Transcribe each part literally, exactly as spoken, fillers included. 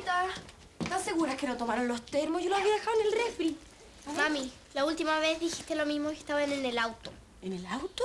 Niñita, ¿estás segura que no tomaron los termos? Yo los había dejado en el refri. Mami, la última vez dijiste lo mismo y estaban en el auto. ¿En el auto?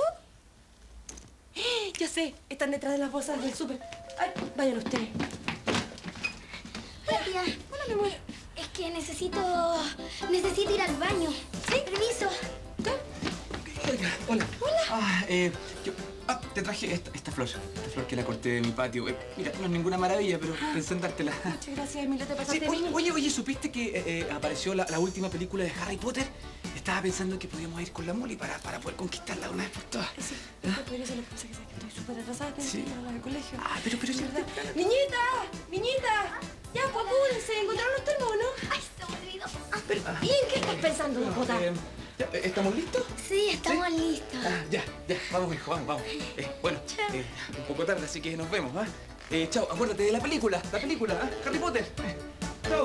Ya sé, están detrás de las bolsas del súper. Ay, vayan ustedes. Hola, tía. Hola, mi amor. Es que necesito... necesito ir al baño. ¿Sí? Permiso. Oiga, hola. Hola. Ah, eh, yo... Ah, te traje esta, esta flor. Esta flor que la corté de mi patio. Eh, mira, no es ninguna maravilla, pero pensé en dártela. Muchas gracias, Emilia. ¿Te pasaste Sí, oye, bien? oye, oye, ¿supiste que eh, eh, apareció la, la última película de Harry Potter? Estaba pensando que podíamos ir con la Molly para, para poder conquistarla de una vez por todas. Sí, pero eso lo que pasa es que estoy súper atrasada. Tengo Sí. que ir al colegio. Ah, pero, pero... Es verdad. ¡Niñita! ¡Niñita! Ya, pues apúrense. ¿Encontraron los termos, no? Ay, se me olvidó. pero ah, ¿Y en qué estás pensando, Jota? eh, ya, eh, ¿estamos listos? Sí, estamos listos. Ah, ya, ya, vamos, hijo, vamos, vamos. Eh, bueno, eh, un poco tarde, así que nos vemos, ¿ah? Eh, chao, acuérdate de la película, la película, ¿ah? Harry Potter. Eh, chao.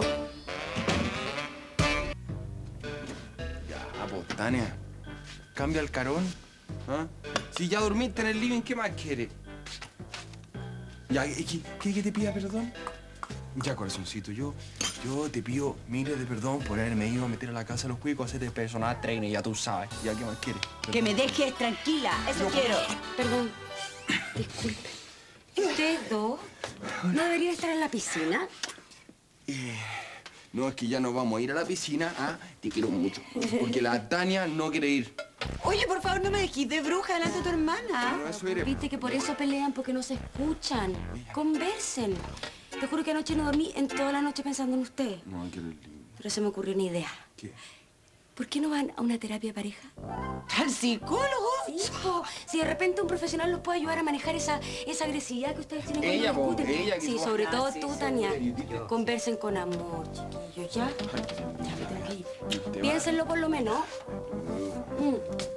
Ya, pues, Tania, cambia el carón. ¿Ah? Si ya dormiste en el living, ¿qué más quieres? Ya, ¿qué, qué, qué te pida perdón? Ya, corazoncito, yo, yo te pido miles de perdón por haberme ido a meter a la casa de los cuicos a hacer de personal trainer, ya tú sabes. Ya, ¿qué más quieres? Perdón. Que me dejes tranquila, eso quiero. Perdón. Disculpe. ¿Ustedes dos no deberían estar en la piscina? Eh, no, es que ya no vamos a ir a la piscina, ¿ah? Te quiero mucho. Porque la Tania no quiere ir. Oye, por favor, no me dejes de bruja delante de tu hermana. No, eso eres. Viste que por eso pelean, porque no se escuchan. Conversen. Te juro que anoche no dormí en toda la noche pensando en usted. No, que eres lindo. Pero se me ocurrió una idea. ¿Qué? ¿Por qué no van a una terapia de pareja? ¿Al psicólogo? Sí, po. Si de repente un profesional los puede ayudar a manejar esa, esa agresividad que ustedes tienen cuando Ella, po, discuten. ella que Sí, tú- sobre Ah, todo sí, tú, sí, Tania. sí, sí. Conversen con amor, chiquillos, ¿ya? Ya me tengo que ir. Te Piénsenlo por lo menos. Mm.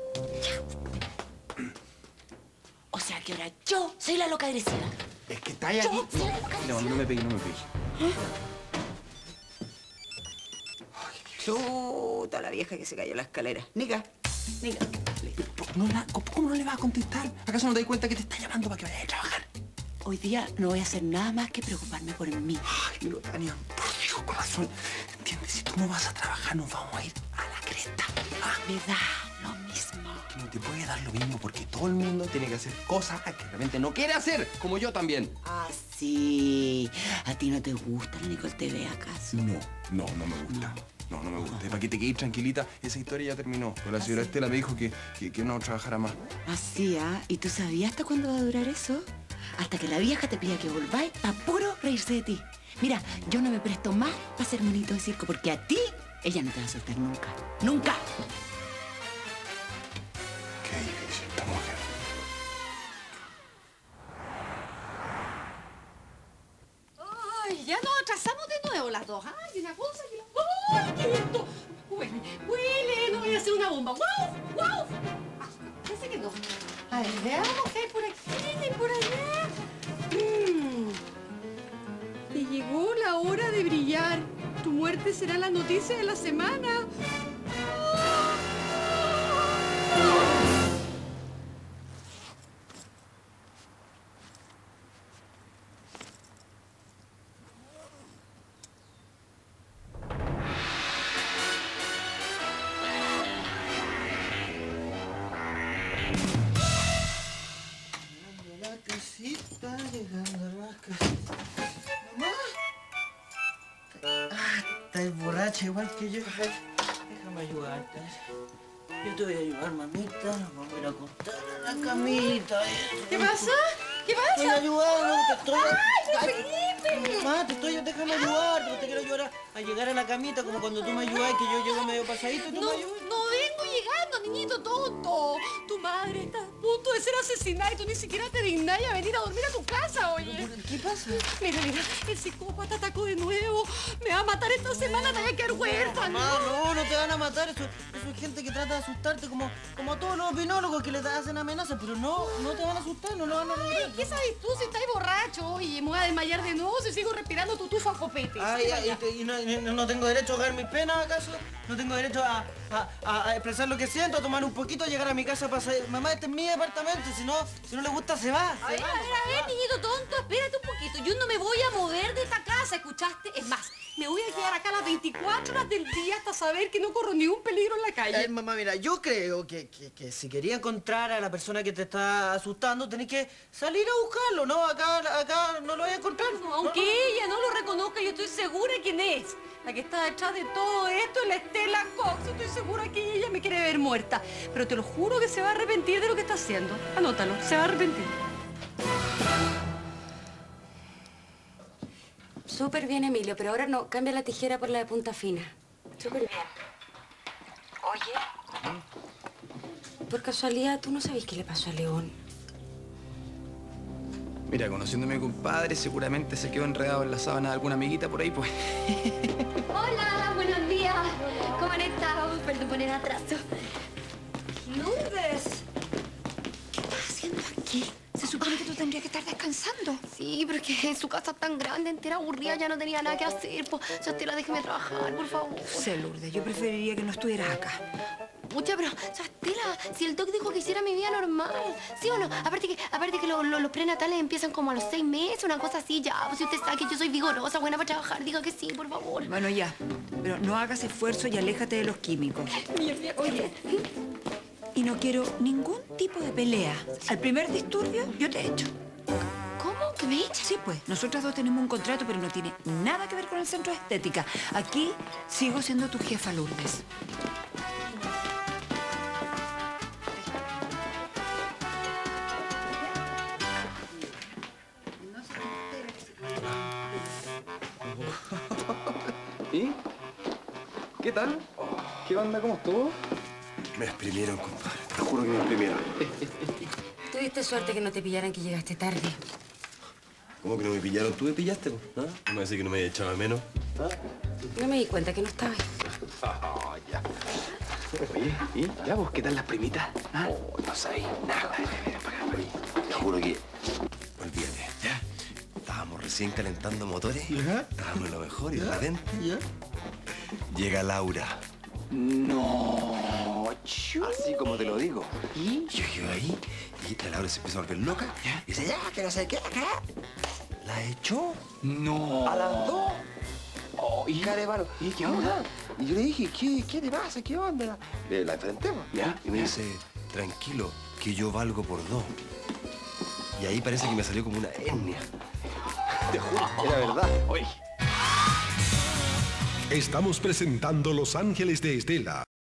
O sea que ahora yo soy la loca agresiva. Es que está ahí aquí. Yo soy la loca No, no me pegues, no me pegues. Chuta, la vieja que se cayó en la escalera. Nica, Nica. No, la- ¿cómo, cómo no le vas a contestar? ¿Acaso no te das cuenta que te está llamando para que vayas a trabajar? Hoy día no voy a hacer nada más que preocuparme por mí. Ay, pero Tania, por Dios, corazón. ¿Entiendes? Si tú no vas a trabajar, nos vamos a ir a la cresta. Ah, Me da lo mismo. que no te puede dar lo mismo porque todo el mundo tiene que hacer cosas que realmente no quiere hacer, como yo también. Ah, sí. ¿A ti no te gusta la Nicole T V, acaso? No, no, no me gusta. No, no me gusta. Para que te quedes tranquilita, esa historia ya terminó. Pero la señora Estela me dijo que, que, que no trabajara más. Así, ¿ah? ¿Y tú sabías hasta cuándo va a durar eso? Hasta que la vieja te pida que volváis a puro reírse de ti. Mira, yo no me presto más para ser monito de circo porque a ti ella no te va a soltar nunca. ¡Nunca! Qué difícil esta mujer. Ay, ya nos atrasamos de nuevo las dos. Ay, una cosa que... ¡Ay, qué esto! Huele, huele, no voy a hacer una bomba. ¡Wow! ¡Wow! Ah, ya se quedó. A ver, veamos qué hay por aquí y por allá. Mm. Te llegó la hora de brillar. Tu muerte será la noticia de la semana. La casita, llegando a la casita. ¡Mamá! Ah, estás borracha igual que yo. A ver, déjame ayudarte. Yo te voy a ayudar, mamita. Vamos a ir a acostar a la camita. ¿Qué pasa? ¿Qué Voy a pasa? ayudar, te estoy... ¡Ay, Felipe! Mamá, te estoy... Déjame ayudarte. Te quiero ayudar a, a llegar a la camita como cuando tú me ayudas, que yo llego medio pasadito y tú No, me ayudas. no vengo llegando, niñito tonto. Tu madre está a punto de ser asesinada y tú ni siquiera te dignas a venir a dormir a tu casa, oye. ¿Qué pasa? Mira, mira, el psicópata atacó de nuevo. Me va a matar esta semana, te voy a quedar huérfano. Mamá, no, no te van a matar. Eso, eso es gente que trata de asustarte como, como a todos los opinólogos que les hacen amenazas. Pero no, no te van a asustar, no lo van a lograr. Ay, ¿qué sabes tú si estás borracho? Y me voy a desmayar de nuevo si sigo respirando tu tufa a copete. Ay, ay, y, te- y no, no- no tengo derecho a ahogar mis penas, ¿acaso? No tengo derecho a, a- a- a expresar lo que siento, a tomar un poquito, a llegar a mi casa para salir. Mamá, este es mi departamento, si no, si no le gusta, se va. A ver, a ver, a ver, niñito tonto, espérate un poquito. Yo no me voy a mover de esta casa más, ¿escuchaste? Es más, me voy a quedar acá las veinticuatro horas del día hasta saber que no corro ningún peligro en la calle. Eh, mamá, mira, yo creo que, que, que si quería encontrar a la persona que te está asustando, tenés que salir a buscarlo, ¿no? Acá, acá no lo voy a encontrar. No, aunque ella no lo reconozca, yo estoy segura quién es. La que está detrás de todo esto es la Estela Cox. Estoy segura que ella me quiere ver muerta. Pero te lo juro que se va a arrepentir de lo que está haciendo. Anótalo, se va a arrepentir. Súper bien, Emilio, pero ahora no. Cambia la tijera por la de punta fina. Súper bien. Oye, por casualidad, ¿tú no sabés qué le pasó a León? Mira, conociendo a mi compadre, seguramente se quedó enredado en la sábana de alguna amiguita por ahí, pues. Hola, buenos días. ¿Cómo han estado? Perdón por el atraso. Lourdes, ¿qué estás haciendo aquí? Se supone que tú tendrías que estar descansando. Sí, pero es que en su casa tan grande, entera aburrida, ya no tenía nada que hacer. Pues, ya Estela, déjeme trabajar, por favor. Sé, Lourdes, yo preferiría que no estuvieras acá. Mucha, pero, Estela, si el doc dijo que hiciera mi vida normal, ¿sí o no? Aparte que, aparte que lo, lo, los prenatales empiezan como a los seis meses, una cosa así, ya. Pues si usted sabe que yo soy vigorosa, buena para trabajar, diga que sí, por favor. Bueno, ya, pero no hagas esfuerzo y aléjate de los químicos. Oye, y no quiero ningún tipo de pelea. Al primer disturbio, yo te echo. ¿Cómo? ¿Que me echas? Sí, pues, nosotras dos tenemos un contrato, pero no tiene nada que ver con el centro de estética. Aquí sigo siendo tu jefa, Lourdes. ¿Y? ¿Qué tal? ¿Qué onda? ¿Cómo estuvo? Me exprimieron, compadre. Te juro que me exprimieron. Tuviste suerte que no te pillaran que llegaste tarde. ¿Cómo que no me pillaron? ¿Tú me pillaste? ¿Ah? ¿No me decís que no me echaba menos? ¿Ah? No me di cuenta que no estabas. Oh, ya. Oye, ¿y? ¿Ya vos qué tal las primitas? ¿Ah? Oh, no sabéis nada. Te juro que... Olvídate. ¿Ya? Estábamos recién calentando motores. ¿Ya? Estábamos en lo mejor y de repente... ¿Ya? Llega Laura. No, chu. Así como te lo digo. ¿Y? Yo llego ahí y la Laura se empezó a volver loca. ¿Ya? Y dice, ya, que no sé qué, acá. ¿La echó? No. ¿A las dos? Oh, ¿y? Carevaro. ¿Y qué onda? Y yo le dije, ¿qué, qué te pasa? ¿Qué onda? Le, la enfrentemos. ¿Ya? Y me dice, tranquilo, que yo valgo por dos. Y ahí parece que me salió como una hernia. Te juro, era verdad. Oye. Estamos presentando Los Ángeles de Estela.